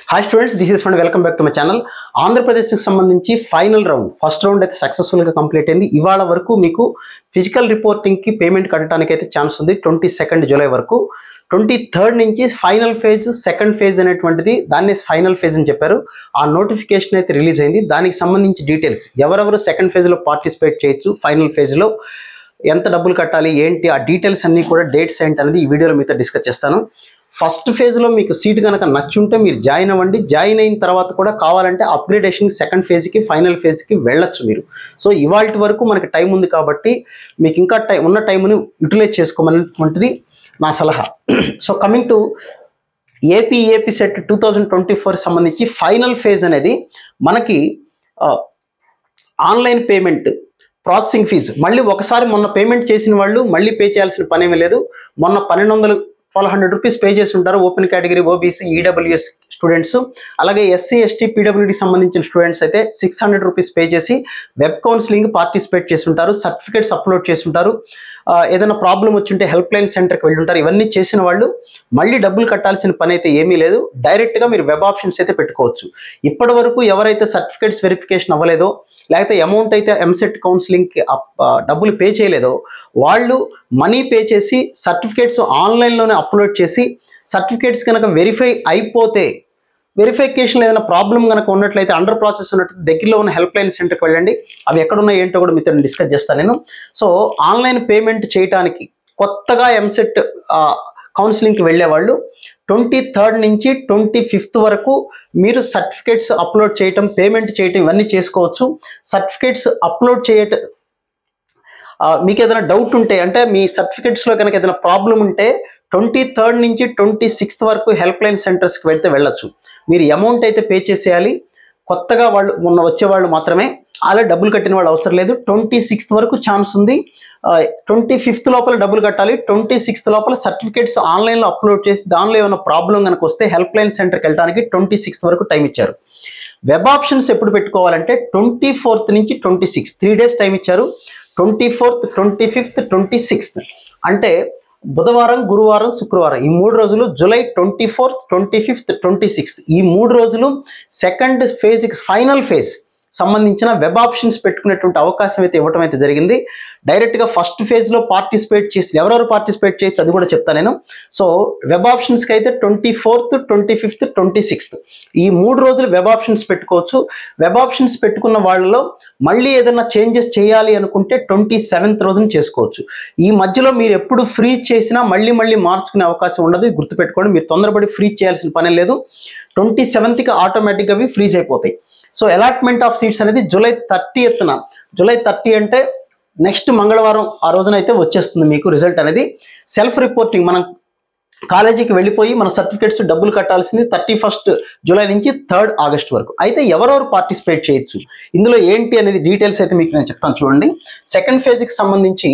Hi students, this is fund welcome back to my channel. ఆంధ్రప్రదేశ్కి సంబంధించి final round, first round అయితే సక్సెస్ఫుల్గా complete అయింది. ఇవాళ వరకు మీకు ఫిజికల్ రిపోర్టింగ్కి పేమెంట్ కట్టడానికి అయితే ఛాన్స్ ఉంది 22 జూలై వరకు. 23 నుంచి ఫైనల్ ఫేజ్, సెకండ్ ఫేజ్ అనేటువంటిది దాన్ని ఫైనల్ ఫేజ్ అని చెప్పారు. ఆ నోటిఫికేషన్ అయితే రిలీజ్ అయింది. దానికి సంబంధించి డీటెయిల్స్, ఎవరెవరు సెకండ్ ఫేజ్లో పార్టిసిపేట్ చేయొచ్చు, ఫైనల్ ఫేజ్లో ఎంత డబ్బులు కట్టాలి ఏంటి, ఆ డీటెయిల్స్ అన్నీ కూడా, డేట్స్ ఏంటి అనేది ఈ వీడియోలో మీతో డిస్కస్ చేస్తాను. ఫస్ట్ ఫేజ్లో మీకు సీట్ కనుక నచ్చుంటే మీరు జాయిన్ అవ్వండి. జాయిన్ అయిన తర్వాత కూడా కావాలంటే అప్గ్రేడేషన్ సెకండ్ ఫేజ్కి, ఫైనల్ ఫేజ్కి వెళ్ళొచ్చు మీరు. సో ఇవాళ వరకు మనకి టైం ఉంది కాబట్టి మీకు ఇంకా ఉన్న టైంని యూటిలైజ్ చేసుకోమనేటువంటిది నా సలహా. So coming to A P set 2024 సంబంధించి ఫైనల్ ఫేజ్ అనేది మనకి ఆన్లైన్ పేమెంట్ ప్రాసెసింగ్ ఫీజు మళ్ళీ ఒకసారి మొన్న పేమెంట్ చేసిన వాళ్ళు మళ్ళీ పే చేయాల్సిన పనేమీ లేదు. మొన్న 1200 రూపీస్ పే చేసి ఉంటారు open category, OBC, EWS students. అలాగే ఎస్సీ, ఎస్టీ, పీడబ్ల్యూడీకి సంబంధించిన స్టూడెంట్స్ అయితే 600 రూపీస్ పే చేసి వెబ్ కౌన్సిలింగ్ పార్టిసిపేట్ చేసి ఉంటారు, సర్టిఫికేట్స్ అప్లోడ్ చేసి ఉంటారు. ఏదైనా ప్రాబ్లం వచ్చుంటే హెల్ప్ లైన్ సెంటర్కి వెళ్ళి ఉంటారు. ఇవన్నీ చేసిన వాళ్ళు మళ్ళీ డబ్బులు కట్టాల్సిన పని అయితే ఏమీ లేదు. డైరెక్ట్గా మీరు వెబ్ ఆప్షన్స్ అయితే పెట్టుకోవచ్చు. ఇప్పటి వరకు ఎవరైతే సర్టిఫికేట్స్ వెరిఫికేషన్ అవ్వలేదో, లేకపోతే అమౌంట్ అయితే ఎంసెట్ కౌన్సిలింగ్కి డబ్బులు పే చేయలేదో వాళ్ళు మనీ పే చేసి సర్టిఫికేట్స్ ఆన్లైన్లోనే అప్లోడ్ చేసి, సర్టిఫికేట్స్ కనుక వెరిఫై అయిపోతే, వెరిఫికేషన్ ఏదైనా ప్రాబ్లం కనుక ఉన్నట్లయితే, అండర్ ప్రాసెస్ ఉన్నట్లయితే దగ్గరలో ఉన్న హెల్ప్ లైన్ సెంటర్కి వెళ్ళండి. అవి ఎక్కడున్నాయి ఏంటో కూడా మీతో డిస్కస్ చేస్తాను నేను. సో ఆన్లైన్ పేమెంట్ చేయడానికి కొత్తగా ఎంసెట్ కౌన్సిలింగ్కి వెళ్ళేవాళ్ళు 23 నుంచి 25 వరకు మీరు సర్టిఫికేట్స్ అప్లోడ్ చేయటం, పేమెంట్ చేయటం ఇవన్నీ చేసుకోవచ్చు. సర్టిఫికేట్స్ అప్లోడ్ చేయటం, మీకు ఏదైనా డౌట్ ఉంటే, అంటే మీ సర్టిఫికేట్స్లో కనుక ఏదైనా ప్రాబ్లం ఉంటే 23 నుంచి 26 వరకు హెల్ప్ లైన్ సెంటర్స్కి వెళ్తే వెళ్ళొచ్చు. మీరు అమౌంట్ అయితే పే చేసేయాలి. కొత్తగా వాళ్ళు వచ్చేవాళ్ళు మాత్రమే, అలా డబ్బులు కట్టిన వాళ్ళు అవసరం లేదు. 26 వరకు ఛాన్స్ ఉంది. 25 లోపల డబ్బులు కట్టాలి. 26 లోపల సర్టిఫికేట్స్ ఆన్లైన్లో అప్లోడ్ చేసి దానిలో ఏమైనా ప్రాబ్లం కనుక వస్తే హెల్ప్ లైన్ సెంటర్కి వెళ్ళడానికి 26 వరకు టైం ఇచ్చారు. వెబ్ ఆప్షన్స్ ఎప్పుడు పెట్టుకోవాలంటే 24 నుంచి 26, 3 డేస్ టైం ఇచ్చారు. 24th, 25th, 26th అంటే బుధవారం, గురువారం, శుక్రవారం, ఈ 3 రోజులు, జూలై 24th, 25th, 26th ఈ 3 రోజులు సెకండ్ ఫేజ్కి, ఫైనల్ ఫేజ్ సంబంధించిన వెబ్ ఆప్షన్స్ పెట్టుకునేటువంటి అవకాశం అయితే ఇవ్వటం అయితే జరిగింది. డైరెక్ట్గా ఫస్ట్ ఫేజ్లో పార్టిసిపేట్ చేసి ఎవరెవరు పార్టిసిపేట్ చేయొచ్చు అది కూడా చెప్తాను నేను. సో వెబ్ ఆప్షన్స్కి అయితే 24th, 25th, 26th ఈ 3 రోజులు వెబ్ ఆప్షన్స్ పెట్టుకోవచ్చు. వెబ్ ఆప్షన్స్ పెట్టుకున్న వాళ్ళలో మళ్ళీ ఏదైనా చేంజెస్ చేయాలి అనుకుంటే 27th రోజున చేసుకోవచ్చు. ఈ మధ్యలో మీరు ఎప్పుడు ఫ్రీజ్ చేసినా మళ్ళీ మార్చుకునే అవకాశం ఉండదు, గుర్తుపెట్టుకోండి. మీరు తొందరపడి ఫ్రీజ్ చేయాల్సిన పని లేదు. 27th ఆటోమేటిక్గా అవి ఫ్రీజ్ అయిపోతాయి. సో అలాట్మెంట్ ఆఫ్ సీట్స్ అనేది జూలై 30న, జూలై 30 అంటే నెక్స్ట్ మంగళవారం, ఆ రోజునైతే వచ్చేస్తుంది మీకు రిజల్ట్ అనేది. సెల్ఫ్ రిపోర్టింగ్, మనం కాలేజీకి వెళ్ళిపోయి మన సర్టిఫికేట్స్ డబ్బులు కట్టాల్సింది 31 జూలై నుంచి 3 ఆగస్ట్ వరకు. అయితే ఎవరెవరు పార్టిసిపేట్ చేయొచ్చు, ఇందులో ఏంటి అనేది డీటెయిల్స్ అయితే మీకు నేను చెప్తాను చూడండి. సెకండ్ ఫేజ్కి సంబంధించి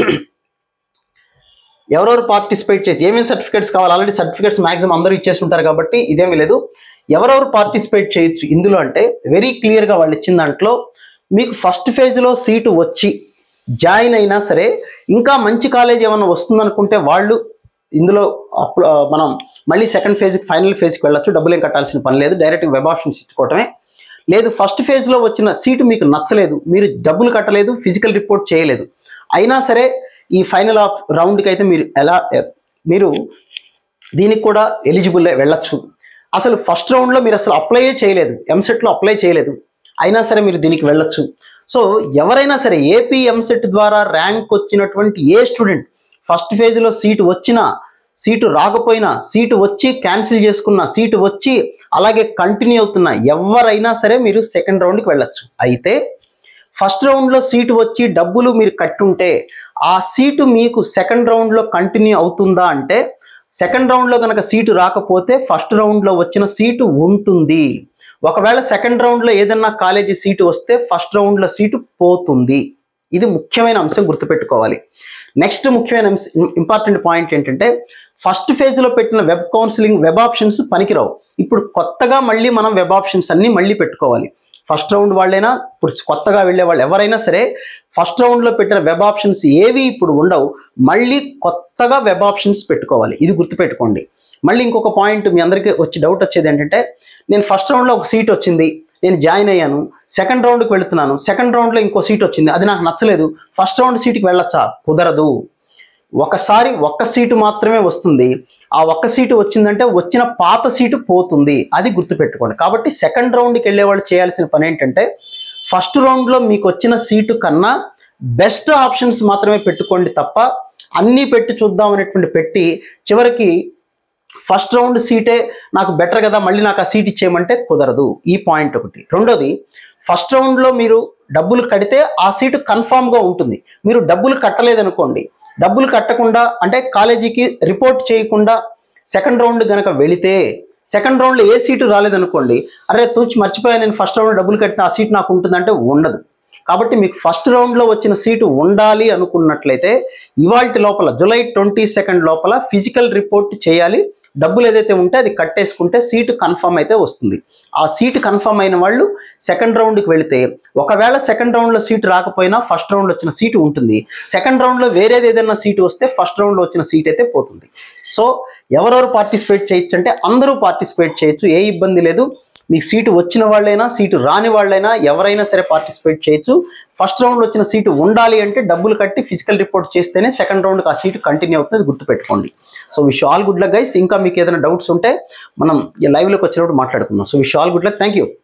ఎవరెవరు పార్టిసిపేట్ చేసి ఏమేమి సర్టిఫికేట్స్ కావాలి, ఆల్రెడీ సర్టిఫికేట్స్ మ్యాక్సిమం అందరూ ఇచ్చేసి ఉంటారు కాబట్టి ఇదేమీ లేదు. ఎవరెవరు పార్టిసిపేట్ చేయొచ్చు ఇందులో అంటే వెరీ క్లియర్గా వాళ్ళు ఇచ్చిన దాంట్లో, మీకు ఫస్ట్ ఫేజ్లో సీటు వచ్చి జాయిన్ అయినా సరే, ఇంకా మంచి కాలేజ్ ఏమైనా వస్తుందనుకుంటే వాళ్ళు ఇందులో మనం మళ్ళీ సెకండ్ ఫేజ్కి, ఫైనల్ ఫేజ్కి వెళ్ళొచ్చు. డబ్బులు ఏం కట్టాల్సిన పని లేదు, డైరెక్ట్గా వెబ్ ఆప్షన్స్ ఇచ్చుకోవటమే. లేదు ఫస్ట్ ఫేజ్లో వచ్చిన సీటు మీకు నచ్చలేదు, మీరు డబ్బులు కట్టలేదు, ఫిజికల్ రిపోర్ట్ చేయలేదు, అయినా సరే ఈ ఫైనల్ రౌండ్కి అయితే మీరు దీనికి కూడా ఎలిజిబుల్ వెళ్ళొచ్చు. అసలు ఫస్ట్ రౌండ్లో మీరు అసలు అప్లై చేయలేదు, ఎంసెట్లో అప్లై చేయలేదు, అయినా సరే మీరు దీనికి వెళ్ళొచ్చు. సో ఎవరైనా సరే ఏపీ ఎంసెట్ ద్వారా ర్యాంక్ వచ్చినటువంటి ఏ స్టూడెంట్ ఫస్ట్ ఫేజ్లో సీటు వచ్చినా, సీటు రాకపోయినా, సీటు వచ్చి క్యాన్సిల్ చేసుకున్న, సీటు వచ్చి అలాగే కంటిన్యూ అవుతున్న ఎవరైనా సరే మీరు సెకండ్ రౌండ్కి వెళ్ళొచ్చు. అయితే ఫస్ట్ రౌండ్లో సీటు వచ్చి డబ్బులు మీరు కట్టుంటే ఆ సీటు మీకు సెకండ్ రౌండ్లో కంటిన్యూ అవుతుందా అంటే, సెకండ్ రౌండ్లో కనుక సీటు రాకపోతే ఫస్ట్ రౌండ్లో వచ్చిన సీటు ఉంటుంది. ఒకవేళ సెకండ్ రౌండ్లో ఏదన్నా కాలేజీ సీటు వస్తే ఫస్ట్ రౌండ్లో సీటు పోతుంది. ఇది ముఖ్యమైన అంశం, గుర్తుపెట్టుకోవాలి. నెక్స్ట్ ముఖ్యమైన ఇంపార్టెంట్ పాయింట్ ఏంటంటే, ఫస్ట్ ఫేజ్లో పెట్టిన వెబ్ కౌన్సిలింగ్, వెబ్ ఆప్షన్స్ పనికిరావు. ఇప్పుడు కొత్తగా మళ్ళీ మనం వెబ్ ఆప్షన్స్ అన్నీ మళ్ళీ పెట్టుకోవాలి. ఫస్ట్ రౌండ్ వాళ్ళైనా, ఇప్పుడు కొత్తగా వెళ్ళే వాళ్ళు ఎవరైనా సరే ఫస్ట్ రౌండ్లో పెట్టిన వెబ్ ఆప్షన్స్ ఏవి ఇప్పుడు ఉండవు, మళ్ళీ కొత్తగా వెబ్ ఆప్షన్స్ పెట్టుకోవాలి. ఇది గుర్తుపెట్టుకోండి. మళ్ళీ ఇంకొక పాయింట్ మీ అందరికీ డౌట్ వచ్చేది ఏంటంటే, నేను ఫస్ట్ రౌండ్లో ఒక సీట్ వచ్చింది, నేను జాయిన్ అయ్యాను, సెకండ్ రౌండ్కి వెళుతున్నాను, సెకండ్ రౌండ్లో ఇంకో సీట్ వచ్చింది, అది నాకు నచ్చలేదు, ఫస్ట్ రౌండ్ సీట్కి వెళ్ళొచ్చా? కుదరదు. ఒకసారి ఒక్క సీటు మాత్రమే వస్తుంది. ఆ ఒక్క సీటు వచ్చిందంటే వచ్చిన పాత సీటు పోతుంది, అది గుర్తుపెట్టుకోండి. కాబట్టి సెకండ్ రౌండ్కి వెళ్ళే వాళ్ళు చేయాల్సిన పని ఏంటంటే, ఫస్ట్ రౌండ్లో మీకు వచ్చిన సీటు కన్నా బెస్ట్ ఆప్షన్స్ మాత్రమే పెట్టుకోండి తప్ప అన్నీ పెట్టి చూద్దాం అనేటువంటి పెట్టి చివరికి ఫస్ట్ రౌండ్ సీటే నాకు బెటర్ కదా, మళ్ళీ నాకు ఆ సీట్ ఇచ్చేయమంటే కుదరదు. ఈ పాయింట్ ఒకటి. రెండోది, ఫస్ట్ రౌండ్లో మీరు డబ్బులు కడితే ఆ సీటు కన్ఫామ్గా ఉంటుంది. మీరు డబ్బులు కట్టలేదనుకోండి, డబ్బులు కట్టకుండా అంటే కాలేజీకి రిపోర్ట్ చేయకుండా సెకండ్ రౌండ్ కనుక వెళితే, సెకండ్ రౌండ్లో ఏ సీటు రాలేదనుకోండి, అరే తూచి మర్చిపోయా నేను ఫస్ట్ రౌండ్ డబ్బులు కట్టిన ఆ సీట్ నాకు ఉంటుందంటే ఉండదు. కాబట్టి మీకు ఫస్ట్ రౌండ్లో వచ్చిన సీటు ఉండాలి అనుకున్నట్లయితే ఇవాల్టి లోపల జూలై 22 లోపల ఫిజికల్ రిపోర్ట్ చేయాలి. డబ్బులు ఏదైతే ఉంటే అది కట్టేసుకుంటే సీటు కన్ఫర్మ్ అయితే వస్తుంది. ఆ సీటు కన్ఫర్మ్ అయిన వాళ్ళు సెకండ్ రౌండ్కి వెళితే, ఒకవేళ సెకండ్ రౌండ్లో సీటు రాకపోయినా ఫస్ట్ రౌండ్లో వచ్చిన సీటు ఉంటుంది. సెకండ్ రౌండ్లో వేరేది ఏదైనా సీటు వస్తే ఫస్ట్ రౌండ్లో వచ్చిన సీట్ అయితే పోతుంది. సో ఎవరెవరు పార్టిసిపేట్ చేయొచ్చు అంటే అందరూ పార్టిసిపేట్ చేయొచ్చు, ఏ ఇబ్బంది లేదు. మీకు సీటు వచ్చిన వాళ్ళైనా సీటు రాని వాళ్ళైనా ఎవరైనా సరే పార్టిసిపేట్ చేయొచ్చు. ఫస్ట్ రౌండ్లో వచ్చిన సీటు ఉండాలి అంటే డబ్బులు కట్టి ఫిజికల్ రిపోర్ట్ చేస్తేనే సెకండ్ రౌండ్కి ఆ సీటు కంటిన్యూ అవుతుంది, గుర్తుపెట్టుకోండి. So wish all good luck guys. ఇంకా మీకు ఏదైనా డౌట్స్ ఉంటే మనం ఈ లైవ్లోకి వచ్చినప్పుడు మాట్లాడుకుందాం. So wish all good luck. Thank you.